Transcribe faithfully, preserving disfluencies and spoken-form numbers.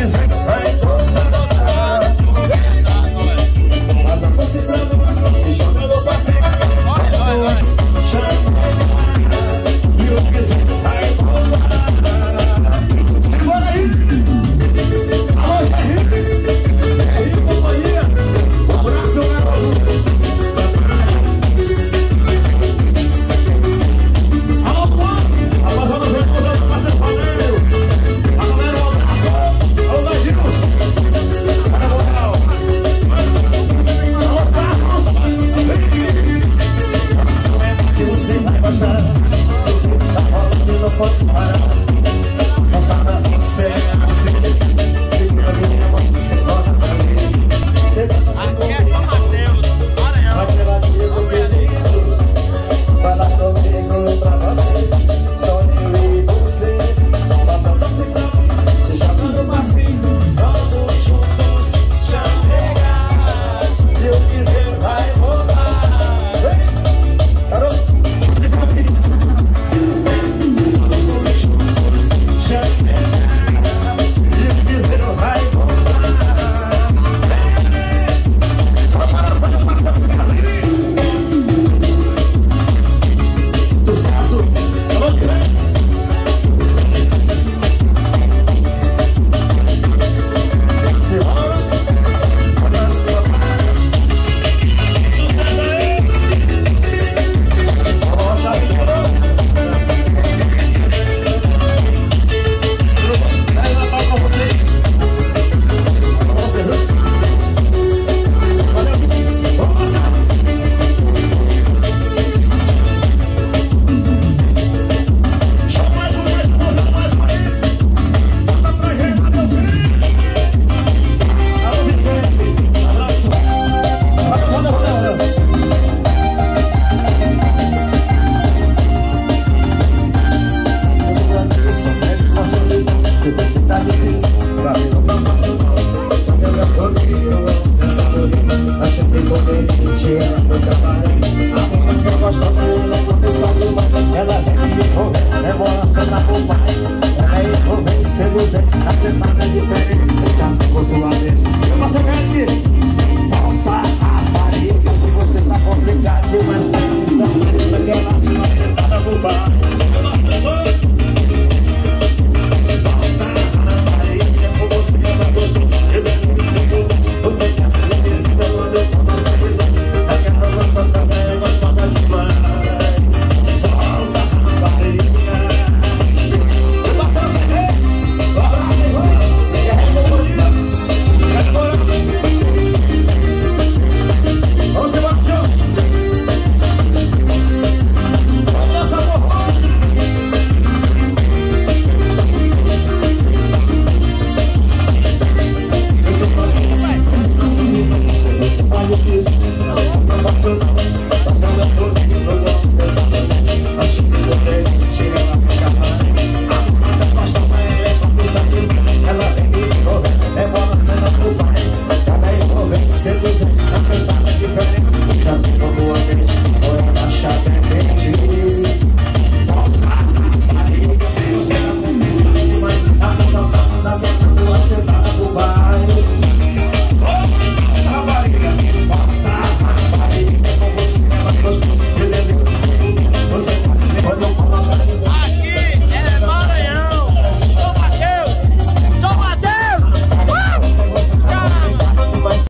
dizer vai voltar. A dança se pra mim, se joga no passeio. E o quiser vai voltar. Segura aí. Alô, Jair. Jair, companhia. Um abraço, garoto. Alô, Juan. Rapaziada, vem com os parceiros Valério. A galera, um abraço. Alô, Gagilson. Cara, moral. Alô, Carlos. Se você vai gostar, você tá rolando e não pode parar. Moçada, você é assim. Segura a minha mão, você roda pra mim. Você dança sem comigo. Vai pela tia com vizinho. Vai lá comigo pra valer. Só eu e você. Vai dançar sem pra mim. Se joga no passinho. Vamos juntos chamegar. E eu quiser vai voltar. Vem, garoto. Se pra mim. Vamos juntos chamegar. E eu quiser vai voltar. Vamos para essa passa pra ali. Sucesso. Alô, Guilherme. Se rola. Sucesso aí. Ó, Chavinho. Vai lá pra vocês. Pra você, viu? Valeu. Vamos passar. Chama mais um, mais um, bota mais um aí. Bota pra gente, meu filho. Alô, Vicente. Abraço. Valeu, valeu, valeu, valeu. Se você tá difícil, pra mim não tá fácil não. Mas eu já tô aqui, nessa noite. Achei que comer mentira, eu trabalhei. A minha é gostosa, eu não tô pensando mais. Ela vem me envolver, demora sentar com o pai. Ela é envolver, seduzir, a sentada é diferente. Eu já me conto uma vez. Eu passo a aqui. Volta a barriga, se você tá complicado. Mas tem que saber daquela sentada com o pai. Eu passo a